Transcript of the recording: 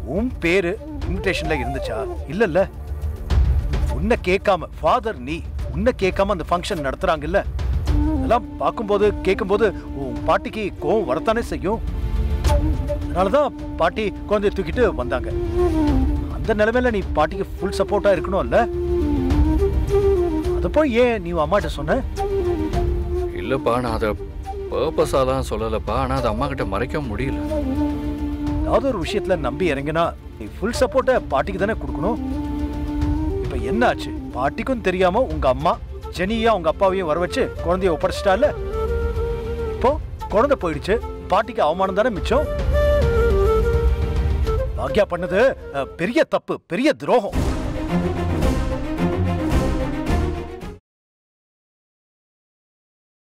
உன் பேரு இன்விடேஷன்ல இருந்துச்சா? இல்லல்ல. உன்னை கேட்காம ஃபாதர் நீ உன்னை கேட்காம அந்த ஃபங்க்ஷன் நடத்துறாங்கல்ல, அதெல்லாம் பார்க்கும்போது கேட்கும்போது உன் பாட்டிக்கு கோவம் வரத்தானே செய்யும். அதனாலதான் பாட்டி குழந்தைய தூக்கிட்டு வந்தாங்க. அந்த நிலைமையில நீ பாட்டிக்கு ஃபுல் சப்போர்ட்டா இருக்கணும்ல. அத போய் ஏன் நீ அம்மாட்ட சொன்ன? இல்லப்பா, நான் அதை பர்பஸாலாம் சொல்லலப்பா. ஆனா அதை அம்மா கிட்ட மறைக்க முடியல. ஏதாவது ஒரு விஷயத்துல நம்பி இறங்கினா நீ ஃபுல் சப்போர்ட்டை பாட்டிக்கு தானே கொடுக்கணும். இப்ப என்ன ஆச்சு? பாட்டிக்கும் தெரியாம உங்க அம்மா ஜெனியா உங்க அப்பாவையும் வர வச்சு குழந்தைய ஒப்படைச்சிட்டால. இப்போ குழந்தை போயிடுச்சு, பாட்டிக்கு அவமானம் தானே மிச்சம். பாக்யா பண்ணது பெரிய தப்பு, பெரிய துரோகம்.